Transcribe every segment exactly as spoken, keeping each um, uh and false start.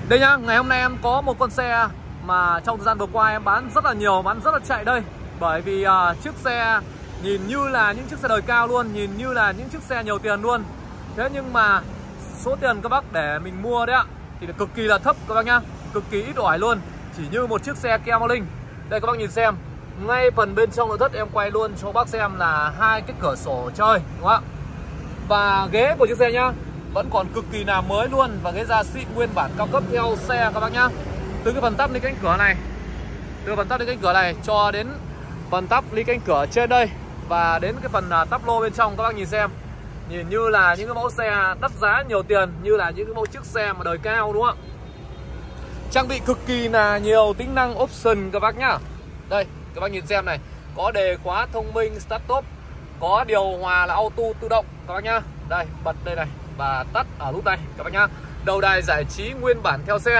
Đây nhá, ngày hôm nay em có một con xe mà trong thời gian vừa qua em bán rất là nhiều, bán rất là chạy đây. Bởi vì uh, chiếc xe nhìn như là những chiếc xe đời cao luôn, nhìn như là những chiếc xe nhiều tiền luôn. Thế nhưng mà số tiền các bác để mình mua đấy ạ thì cực kỳ là thấp các bác nhá, cực kỳ ít ỏi luôn, chỉ như một chiếc xe Kia Morning. Đây các bác nhìn xem, ngay phần bên trong nội thất em quay luôn cho các bác xem là hai cái cửa sổ chơi, đúng không ạ? Và ghế của chiếc xe nhá vẫn còn cực kỳ là mới luôn, và ghế da xịn nguyên bản cao cấp theo xe các bác nhá. Từ cái phần tắp lên cánh cửa này, từ phần tắp lên cánh cửa này cho đến phần tắp lên cánh cửa trên đây, và đến cái phần tắp lô bên trong các bác nhìn xem, nhìn như là những cái mẫu xe đắt giá nhiều tiền, như là những cái mẫu chiếc xe mà đời cao, đúng không ạ? Trang bị cực kỳ là nhiều tính năng option các bác nhá. Đây các bác nhìn xem này, có đề khóa thông minh start top, có điều hòa là auto tự động các bác nhá. Đây bật đây này và tắt ở nút này các bác nhá. Đầu đài giải trí nguyên bản theo xe,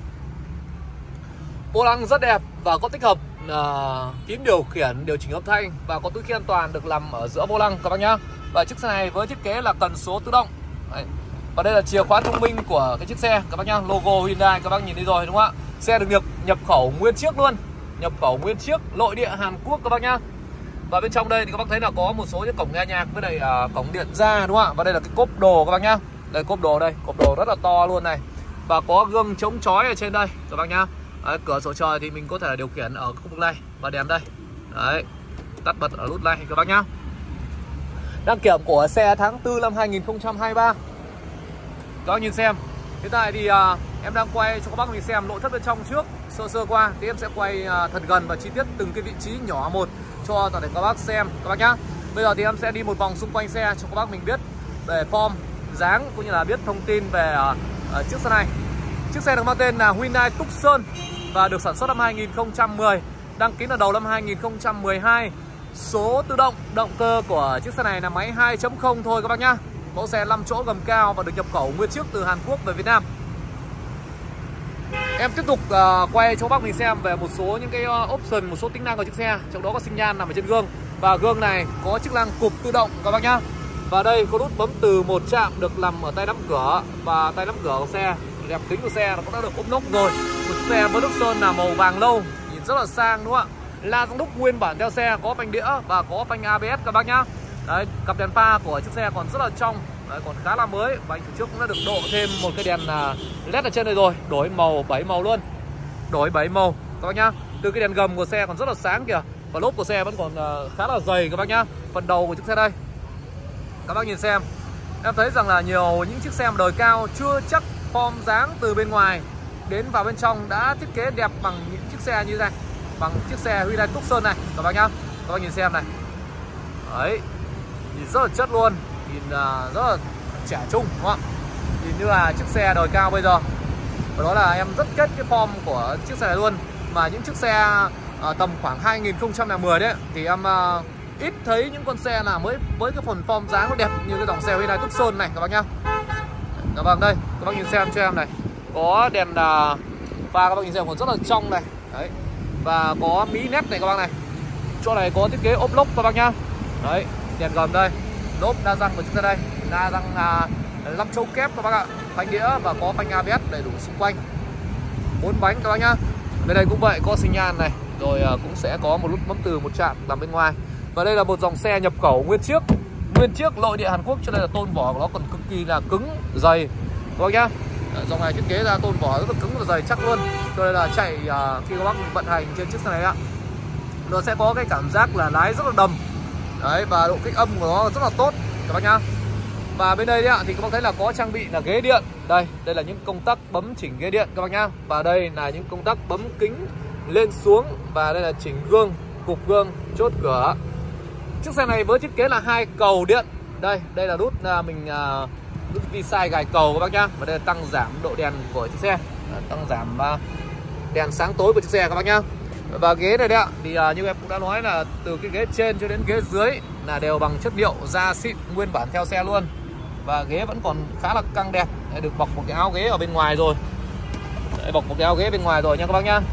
vô lăng rất đẹp và có tích hợp uh, phím điều khiển, điều chỉnh âm thanh, và có túi khí an toàn được nằm ở giữa vô lăng các bác nhá. Và chiếc xe này với thiết kế là cần số tự động. Đấy. Và đây là chìa khóa thông minh của cái chiếc xe các bác nhá, logo Hyundai các bác nhìn thấy rồi đúng không ạ? Xe được nhập nhập khẩu nguyên chiếc luôn, nhập khẩu nguyên chiếc nội địa Hàn Quốc các bác nhá. Và bên trong đây thì các bác thấy là có một số những cổng nghe nhạc với lại uh, cổng điện ra đúng không ạ? Và đây là cái cốp đồ các bác nhá. Đây cốp đồ đây, cốp đồ rất là to luôn này. Và có gương chống chói ở trên đây các bác nhá. Đấy, cửa sổ trời thì mình có thể điều khiển ở khu vực này, và đèn đây. Đấy, tắt bật ở nút này các bác nhá. Đăng kiểm của xe tháng tư năm hai nghìn không trăm hai mươi ba. Các bác nhìn xem. Hiện tại thì uh, em đang quay cho các bác mình xem nội thất bên trong trước sơ sơ qua, thì em sẽ quay uh, thật gần và chi tiết từng cái vị trí nhỏ một cho toàn thể các bác xem các bác nhá. Bây giờ thì em sẽ đi một vòng xung quanh xe cho các bác mình biết về form, dáng cũng như là biết thông tin về uh, uh, chiếc xe này. Chiếc xe được mang tên là Hyundai Tucson và được sản xuất năm hai nghìn không trăm mười, đăng ký là đầu năm hai nghìn không trăm mười hai. Số tự động, động cơ của chiếc xe này là máy hai chấm không thôi các bác nhá. Mẫu xe năm chỗ gầm cao và được nhập khẩu nguyên chiếc từ Hàn Quốc về Việt Nam. Em tiếp tục uh, quay cho các bác mình xem về một số những cái uh, option, một số tính năng của chiếc xe. Trong đó có sinh nhan nằm ở trên gương, và gương này có chức năng cụp tự động các bác nhá. Và đây có nút bấm từ một chạm được nằm ở tay nắm cửa, và tay nắm cửa của xe, đẹp tính của xe nó cũng đã được ốp nóc rồi. Một chiếc xe với nước sơn là màu vàng lâu, nhìn rất là sang đúng không ạ? La răng đúc nguyên bản theo xe, có phanh đĩa và có phanh a bê ét các bác nhá. Đấy, cặp đèn pha của chiếc xe còn rất là trong. Đấy, còn khá là mới. Và anh chủ trước cũng đã được độ thêm một cái đèn led ở trên này rồi, đổi màu bảy màu luôn, đổi bảy màu các bác nhá. Từ cái đèn gầm của xe còn rất là sáng kìa, và lốp của xe vẫn còn khá là dày các bác nhá. Phần đầu của chiếc xe đây các bác nhìn xem, em thấy rằng là nhiều những chiếc xe đời cao chưa chắc form dáng từ bên ngoài đến vào bên trong đã thiết kế đẹp bằng những chiếc xe như thế này, bằng chiếc xe Hyundai Tucson này các bác nhá. Các bác nhìn xem này, đấy, nhìn rất là chất luôn, nhìn uh, rất là trẻ trung đúng không ạ? Nhìn như là chiếc xe đời cao bây giờ. Và đó là em rất kết cái form của chiếc xe này luôn. Mà những chiếc xe uh, tầm khoảng hai nghìn không trăm mười đấy thì em uh, ít thấy những con xe nào mới với cái phần form dáng nó đẹp như cái dòng xe Hyundai Tucson này các bác nhá. Dạ vâng, đây các bác nhìn xem cho em này, có đèn uh, pha các bác nhìn xem còn rất là trong này. Đấy. Và có mí nét này các bác này. Chỗ này có thiết kế ốp lốc các bác nhá. Đấy, đèn gầm đây, lốp đa răng của chiếc xe đây, đa răng uh, năm châu kép các bác ạ, phanh đĩa và có phanh a bê ét đầy đủ xung quanh, bốn bánh các bác nhá. Bên đây cũng vậy, có sinh nhan này, rồi uh, cũng sẽ có một nút bấm từ một chạm nằm bên ngoài. Và đây là một dòng xe nhập khẩu nguyên chiếc, nguyên chiếc nội địa Hàn Quốc, cho nên là tôn vỏ của nó còn cực kỳ là cứng, dày các bác nhá. Dòng này thiết kế ra tôn vỏ rất là cứng và dày chắc luôn, cho nên là chạy uh, khi các bác vận hành trên chiếc xe này ạ, nó sẽ có cái cảm giác là lái rất là đầm. Đấy, và độ kích âm của nó rất là tốt các bác nhá. Và bên đây đấy ạ, thì các bác thấy là có trang bị là ghế điện. Đây, đây là những công tắc bấm chỉnh ghế điện các bác nhá. Và đây là những công tắc bấm kính lên xuống, và đây là chỉnh gương, cụp gương, chốt cửa. Chiếc xe này với thiết kế là hai cầu điện. Đây, đây là nút uh, mình uh, nút vi sai gài cầu các bác nhá. Và đây là tăng giảm độ đèn của chiếc xe, tăng giảm uh, đèn sáng tối của chiếc xe các bác nhá. Và ghế này đấy ạ, thì uh, như em cũng đã nói là từ cái ghế trên cho đến ghế dưới là đều bằng chất liệu da xịn nguyên bản theo xe luôn. Và ghế vẫn còn khá là căng đẹp. Đấy, được bọc một cái áo ghế ở bên ngoài rồi. Đấy, bọc một cái áo ghế bên ngoài rồi nha các bác nhá.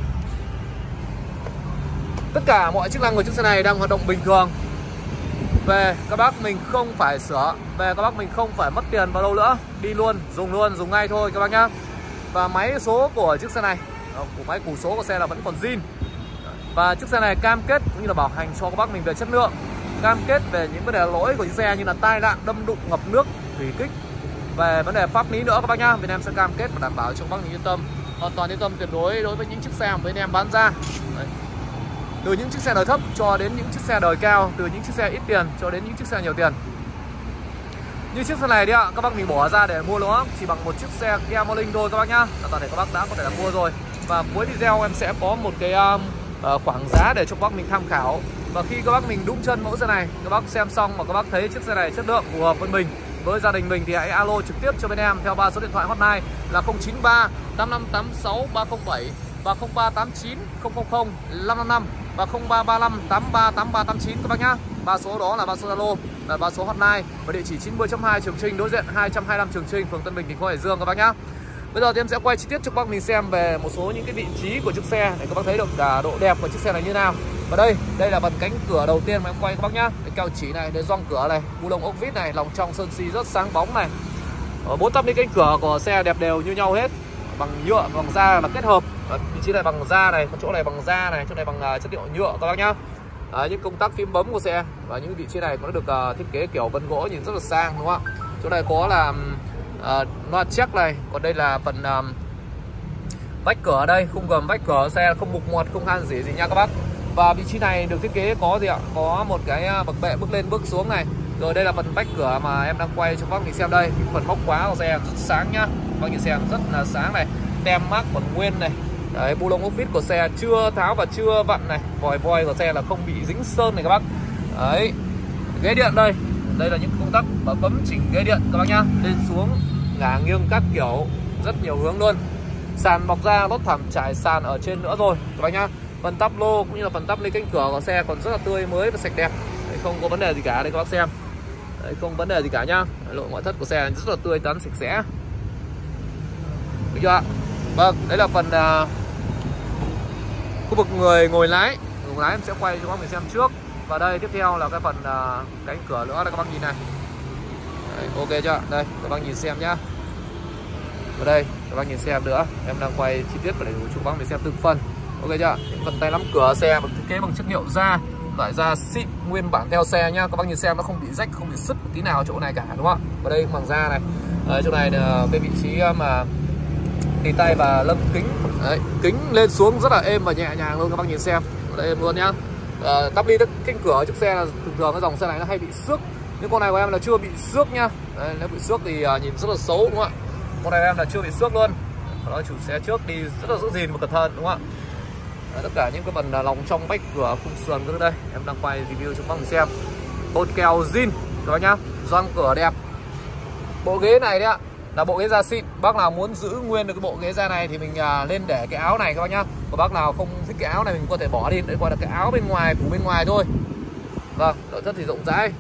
Tất cả mọi chức năng của chiếc xe này đang hoạt động bình thường. Về các bác mình không phải sửa, về các bác mình không phải mất tiền vào đâu nữa, đi luôn, dùng luôn, dùng ngay thôi các bác nhá. Và máy số của chiếc xe này, của máy củ số của xe là vẫn còn zin. Và chiếc xe này cam kết cũng như là bảo hành cho các bác mình về chất lượng, cam kết về những vấn đề lỗi của chiếc xe như là tai nạn, đâm đụng, ngập nước, thủy kích. Về vấn đề pháp lý nữa các bác nhá, bên em sẽ cam kết và đảm bảo cho các bác mình yên tâm, hoàn toàn yên tâm tuyệt đối đối với những chiếc xe mà bên em bán ra. Đấy. Từ những chiếc xe đời thấp cho đến những chiếc xe đời cao, từ những chiếc xe ít tiền cho đến những chiếc xe nhiều tiền. Như chiếc xe này đi ạ, các bác mình bỏ ra để mua nó chỉ bằng một chiếc xe Kia Morning thôi các bác nhá, là toàn thể các bác đã có thể là mua rồi. Và cuối video em sẽ có một cái um, uh, khoảng giá để cho các bác mình tham khảo. Và khi các bác mình đụng chân mẫu xe này, các bác xem xong mà các bác thấy chiếc xe này chất lượng phù hợp với mình, với gia đình mình thì hãy alo trực tiếp cho bên em theo ba số điện thoại hotline là không chín ba tám năm tám sáu ba không bảy và không ba tám chín không không không năm năm năm và không ba ba năm tám ba tám ba tám chín các bác nhá. Ba số đó là ba số Zalo, là ba số hotline và địa chỉ chín mươi chấm hai Trường Trinh, đối diện hai trăm hai mươi lăm Trường Trinh, phường Tân Bình, thành phố Hải Dương các bác nhá. Bây giờ thì em sẽ quay chi tiết cho các bác mình xem về một số những cái vị trí của chiếc xe để các bác thấy được cả độ đẹp của chiếc xe này như nào. Và đây, đây là phần cánh cửa đầu tiên mà em quay các bác nhá. Cái keo chỉ này, cái gioăng cửa này, bu lông ốc vít này, lòng trong sơn xi rất sáng bóng này. Bốn tắp đi cánh cửa của xe đẹp đều như nhau hết, bằng nhựa, bằng da là kết hợp. Ở vị trí này bằng da này, chỗ này bằng da này, chỗ này bằng uh, chất liệu nhựa các bác nhá. Đấy, những công tắc phím bấm của xe và những vị trí này cũng đã được uh, thiết kế kiểu vân gỗ nhìn rất là sang đúng không ạ? Chỗ này có là uh, loa check này, còn đây là phần uh, vách cửa ở đây, khung gầm vách cửa xe không mục mọt, không han gì gì nha các bác. Và vị trí này được thiết kế có gì ạ? Có một cái bậc bệ bước lên bước xuống này. Rồi đây là phần vách cửa mà em đang quay cho các bác mình xem đây. Phần móc khóa của xe rất sáng nhá. Các bác nhìn xem rất là sáng này. Tem mác còn nguyên này. Đấy, bu lông ốc vít của xe chưa tháo và chưa vặn này. Vòi voi của xe là không bị dính sơn này các bác. Đấy. Ghế điện đây. Đây là những công tắc và bấm chỉnh ghế điện các bác nhá. Lên xuống, ngả nghiêng các kiểu, rất nhiều hướng luôn. Sàn bọc da, lót thảm trải sàn ở trên nữa rồi các bác nhá. Phần tắp lô cũng như là phần tắp ly cánh cửa của xe còn rất là tươi mới và sạch đẹp. Đấy, không có vấn đề gì cả đây các bác xem. Đấy, không vấn đề gì cả nhá. Lộ ngoại thất của xe rất là tươi tắn sạch sẽ. Được chưa ạ? Vâng, đấy là phần uh, khu vực người ngồi lái. Người ngồi lái em sẽ quay cho các bác mình xem trước. Và đây tiếp theo là cái phần uh, cánh cửa nữa đây các bác nhìn này. Đấy, ok chưa? Đây các bác nhìn xem nhá. Ở đây các bác nhìn xem nữa. Em đang quay chi tiết và đầy đủ cho các bác mình xem từng phần. Ok chưa? Những phần tay nắm cửa xe bằng thiết kế bằng chất liệu da, loại da xịn nguyên bản theo xe nhá. Các bác nhìn xem nó không bị rách, không bị sứt một tí nào chỗ này cả đúng không ạ? Và đây bằng da này. Đấy, chỗ này là cái vị trí mà tì tay và lâm kính. Đấy, kính lên xuống rất là êm và nhẹ nhàng luôn các bác nhìn xem. Ở đây em luôn nhá. À, tắp ly cánh cửa ở chiếc xe là thường thường cái dòng xe này nó hay bị xước. Nhưng con này của em là chưa bị xước nhá. Đấy, nếu bị xước thì uh, nhìn rất là xấu đúng không ạ? Con này của em là chưa bị xước luôn. Đó, chủ xe trước đi rất là giữ gìn và cẩn thận đúng không ạ? Đấy, tất cả những cái phần lòng trong vách cửa khung sườn cứ đây em đang quay review cho các bạn xem. Bột kèo zin các bác nhá, gioăng cửa đẹp. Bộ ghế này đấy ạ là bộ ghế da xịn. Bác nào muốn giữ nguyên được cái bộ ghế da này thì mình à, lên để cái áo này các bác nhá. Và bác nào không thích cái áo này mình có thể bỏ đi, đấy gọi là cái áo bên ngoài, phủ bên ngoài thôi. Vâng, nội thất thì rộng rãi.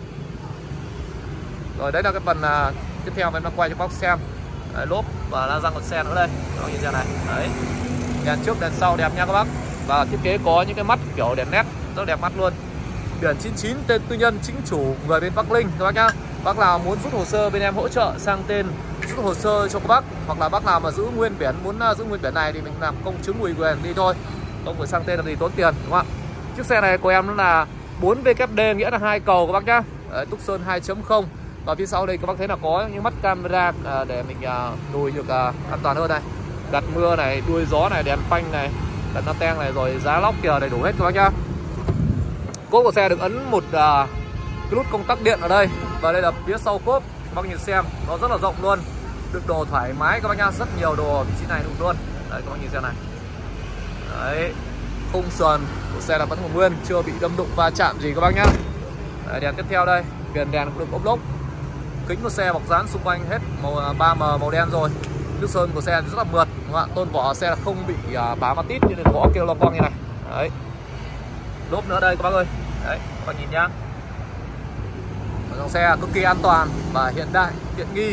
Rồi đấy là cái phần à, tiếp theo em đang quay cho các bác xem. Đấy, lốp và la răng của xe nữa đây, các bác nhìn xem này. Đấy, đèn trước đèn sau đẹp nha các bác. Và thiết kế có những cái mắt kiểu đèn led rất đẹp mắt luôn. Biển chín chín tên tư nhân chính chủ người bên Bắc Linh các bác nhá. Bác nào muốn rút hồ sơ bên em hỗ trợ sang tên rút hồ sơ cho các bác, hoặc là bác nào mà giữ nguyên biển muốn giữ nguyên biển này thì mình làm công chứng ủy quyền đi thôi, không phải sang tên làm gì tốn tiền đúng không ạ? Chiếc xe này của em nó là bốn W D nghĩa là hai cầu các bác nhá. Đấy, Túc Sơn hai chấm không. Và phía sau đây các bác thấy là có những mắt camera à, để mình à, lùi được à, an toàn hơn này. Gạt mưa này, đuôi gió này, đèn phanh này, đèn na ten này, rồi giá lóc kìa đầy đủ hết các bác nhá. Cốp của xe được ấn một à, cái nút công tắc điện ở đây. Và đây là phía sau cốp, các bác nhìn xem nó rất là rộng luôn, được đồ thoải mái các bác nhá, rất nhiều đồ ở vị trí này được luôn. Đấy các bác nhìn xem này. Đấy, khung sườn của xe là vẫn còn nguyên, chưa bị đâm đụng va chạm gì các bác nhá. Đấy, đèn tiếp theo đây, viền đèn cũng được ốp lốp. Kính của xe bọc dán xung quanh hết màu ba M màu đen rồi. Nước sơn của xe rất là mượt đúng không ạ? Tôn vỏ xe là không bị uh, bám ma tít như là gõ kêu lo cong như này. Đấy, lốp nữa đây các bác ơi. Đấy các bác nhìn nhá, dòng xe cực kỳ an toàn và hiện đại, tiện nghi.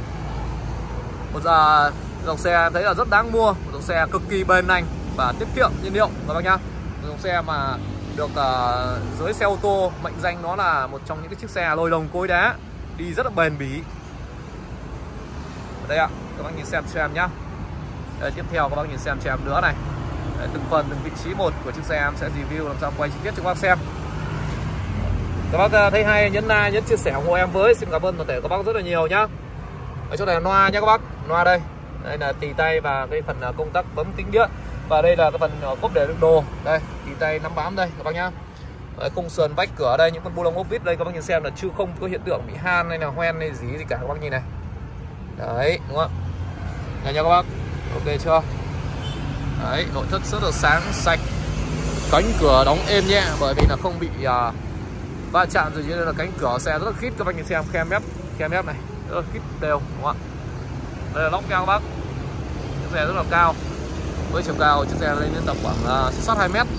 Một giờ dòng xe thấy là rất đáng mua, một dòng xe cực kỳ bền nhanh và tiết kiệm nhiên liệu các bác nhá. Một dòng xe mà được uh, giới xe ô tô mệnh danh nó là một trong những cái chiếc xe lồi lồng cối đá, đi rất là bền bỉ. Ở đây ạ, các bác nhìn xem cho em nhá. Đây, tiếp theo các bác nhìn xem cho em nữa này. Đấy, từng phần từng vị trí một của chiếc xe em sẽ review làm sao quay chi tiết cho các bác xem. Các bác thấy hay nhấn like, nhấn chia sẻ ủng hộ em với. Xin cảm ơn toàn thể các bác rất là nhiều nhá. Ở chỗ này là loa nhá các bác, loa đây. Đây là tì tay và cái phần công tắc bấm tĩnh điện. Và đây là cái phần cốp để đựng đồ. Đây, tì tay nắm bám đây các bác nhá. Đấy, khung sườn vách cửa đây, những con bu lông ốp vít đây các bác nhìn xem là chưa không có hiện tượng bị han hay là hoen hay gì gì cả các bác nhìn này. Đấy, đúng không ạ? Đây nha các bác. Ok chưa? Đấy, nội thất rất là sáng sạch. Cánh cửa đóng êm nhẹ bởi vì là không bị uh, va chạm rồi, như là cánh cửa xe rất là khít các bác nhìn xem, khe mép, khe mép này rất là khít đều, đúng không ạ? Đây là lóc cao các bác. Chiếc xe rất là cao. Với chiều cao chiếc xe lên đến tầm khoảng uh, sát hai mét.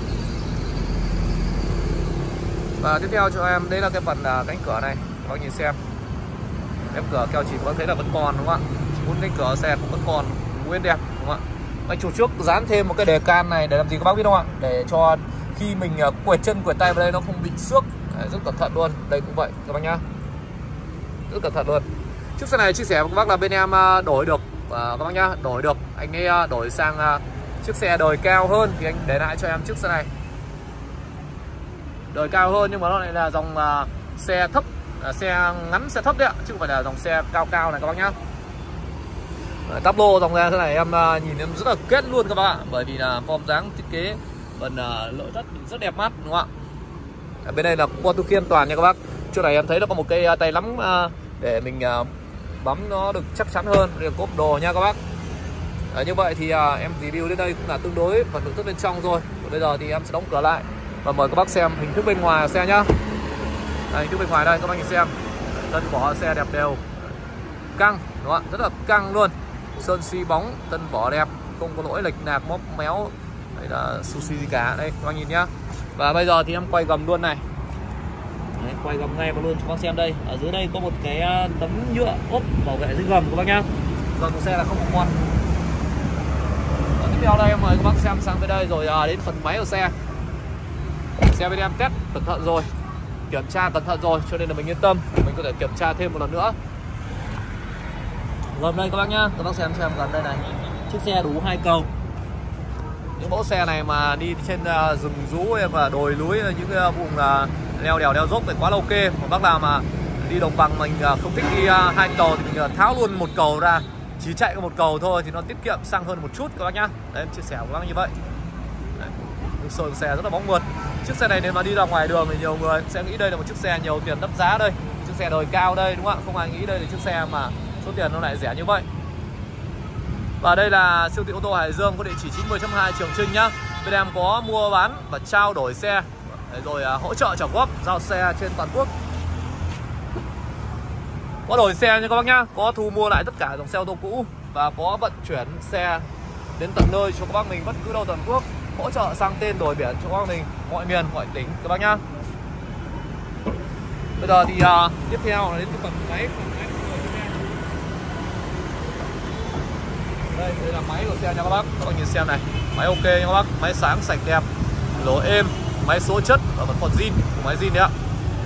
Và tiếp theo cho em đây là cái phần uh, cánh cửa này, các bác nhìn xem. Em cửa keo chỉ có thấy là vẫn còn, đúng không ạ? Bốn cánh cửa xe cũng vẫn còn nguyên đẹp, đúng không ạ? Anh chủ trước dán thêm một cái đề can này để làm gì các bác biết không ạ? Để cho khi mình uh, quẹt chân quẹt tay vào đây nó không bị xước. Đấy, rất cẩn thận luôn. Đây cũng vậy các bác nhá. Rất cẩn thận luôn. Chiếc xe này chia sẻ với các bác là bên em uh, đổi được uh, các bác nhá, đổi được. Anh ấy uh, đổi sang uh, chiếc xe đời cao hơn thì anh để lại cho em chiếc xe này. Đời cao hơn nhưng mà nó lại là dòng uh, xe thấp, uh, xe ngắn xe thấp đấy ạ, chứ không phải là dòng xe cao cao này các bác nhá. Táp lô dòng ra thế này em uh, nhìn em rất là kết luôn các bác ạ, bởi vì là form dáng thiết kế phần uh, nội thất rất đẹp mắt, đúng không ạ? Ở bên đây là qua tu khiêm toàn nha các bác. Chỗ này em thấy nó có một cây uh, tay nắm uh, để mình uh, bấm nó được chắc chắn hơn, đây là cốp đồ nha các bác. Đấy, như vậy thì uh, em review đến đây cũng là tương đối phần nội thất bên trong rồi. Còn bây giờ thì em sẽ đóng cửa lại và mời các bác xem hình thức bên ngoài xe nhá. Đây, hình thức bên ngoài đây các bác nhìn xem. Tân vỏ xe đẹp đều, căng, đúng không ạ? Rất là căng luôn. Sơn xi bóng, tân vỏ đẹp, không có lỗi lệch nạc móc méo hay là sushi gì cả. Đây các bác nhìn nhá. Và bây giờ thì em quay gầm luôn này. Đấy, quay gầm ngay vào luôn cho bác xem đây. Ở dưới đây có một cái tấm nhựa ốp bảo vệ dưới gầm các bác nhá. Gầm của xe là không có con. Tiếp theo đây em mời các bác xem sang tới đây rồi à, đến phần máy của xe. Xe bên em test cẩn thận rồi, kiểm tra cẩn thận rồi, cho nên là mình yên tâm, mình có thể kiểm tra thêm một lần nữa. Gầm đây các bác nhá, các bác xem xem gần đây này, chiếc xe đủ hai cầu. Những mẫu xe này mà đi trên uh, rừng rú hay là đồi núi, những uh, vùng uh, leo đèo đeo dốc thì quá là ok. Còn bác nào mà đi đồng bằng mình uh, không thích đi uh, hai cầu thì mình uh, tháo luôn một cầu ra, chỉ chạy có một cầu thôi thì nó tiết kiệm xăng hơn một chút các bác nhá. Đấy em chia sẻ với bác như vậy. Sơn xe rất là bóng mượt. Chiếc xe này nếu mà đi ra ngoài đường thì nhiều người sẽ nghĩ đây là một chiếc xe nhiều tiền đắt giá đây, chiếc xe đời cao đây, đúng không ạ? Không ai nghĩ đây là chiếc xe mà số tiền nó lại rẻ như vậy. Và đây là siêu thị ô tô Hải Dương có địa chỉ chín mươi chấm hai Trường Trinh nhá. Bên em có mua bán và trao đổi xe, rồi uh, hỗ trợ trả góp giao xe trên toàn quốc. Có đổi xe nha các bác nhá, có thu mua lại tất cả dòng xe ô tô cũ và có vận chuyển xe đến tận nơi cho các bác mình bất cứ đâu toàn quốc, hỗ trợ sang tên đổi biển cho các bác mình mọi miền mọi tỉnh các bác nhá. Bây giờ thì uh, tiếp theo là đến cái phần máy. Đây, đây là máy của xe nha các bác, các bác nhìn xem này, máy ok nha các bác, máy sáng sạch đẹp, lỗ êm, máy số chất và vẫn còn zin, máy zin đấy ạ.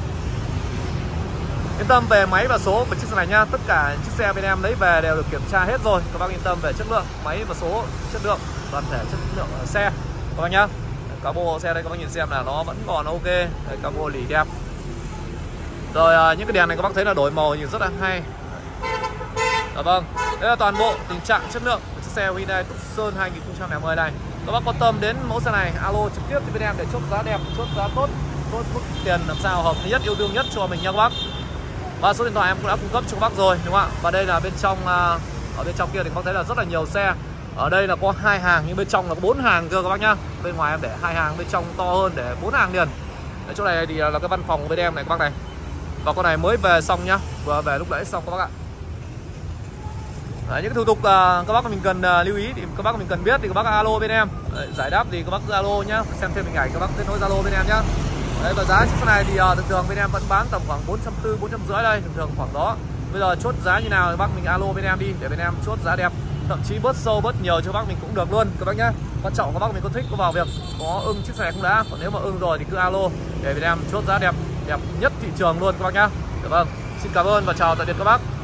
Yên tâm về máy và số của chiếc xe này nha, tất cả chiếc xe bên em lấy về đều được kiểm tra hết rồi, các bác yên tâm về chất lượng máy và số, chất lượng toàn thể chất lượng ở xe các bác nhá. Cabo xe đây các bác nhìn xem là nó vẫn còn ok, đây, cabo lì đẹp. Rồi à, những cái đèn này các bác thấy là đổi màu nhìn rất là hay. Dạ vâng, đây là toàn bộ tình trạng chất lượng của chiếc xe Hyundai Tucson hai không một không này. Các bác quan tâm đến mẫu xe này alo trực tiếp với bên em để chốt giá đẹp, chốt giá tốt, tốt mức tiền làm sao hợp lý nhất, yêu thương nhất cho mình nha các bác. Và số điện thoại em cũng đã cung cấp cho các bác rồi, đúng không ạ? Và đây là bên trong, ở bên trong kia thì các bác thấy là rất là nhiều xe. Ở đây là có hai hàng nhưng bên trong là có bốn hàng cơ các bác nhá. Bên ngoài em để hai hàng, bên trong to hơn để bốn hàng liền. Ở chỗ này thì là cái văn phòng của bên em này các bác này. Và con này mới về xong nhá, vừa về lúc nãy xong các bác ạ. Đấy, những cái thủ tục uh, các bác mình cần uh, lưu ý thì các bác mình cần biết thì các bác alo bên em. Đấy, giải đáp thì các bác cứ alo nhá, xem thêm hình ảnh các bác kết nối Zalo bên em nhá. Đấy, và giá chiếc xe này thì uh, thường thường bên em vẫn bán tầm khoảng bốn trăm tư mươi, bốn trăm rưỡi đây, thường thường khoảng đó. Bây giờ chốt giá như nào thì bác mình alo bên em đi để bên em chốt giá đẹp, thậm chí bớt sâu bớt nhiều cho bác mình cũng được luôn các bác nhá. Quan trọng các bác mình có thích có vào việc có ưng chiếc xe này không đã, còn nếu mà ưng rồi thì cứ alo để bên em chốt giá đẹp, đẹp nhất thị trường luôn các bác nhá. Được không? Xin cảm ơn và chào tạm biệt các bác.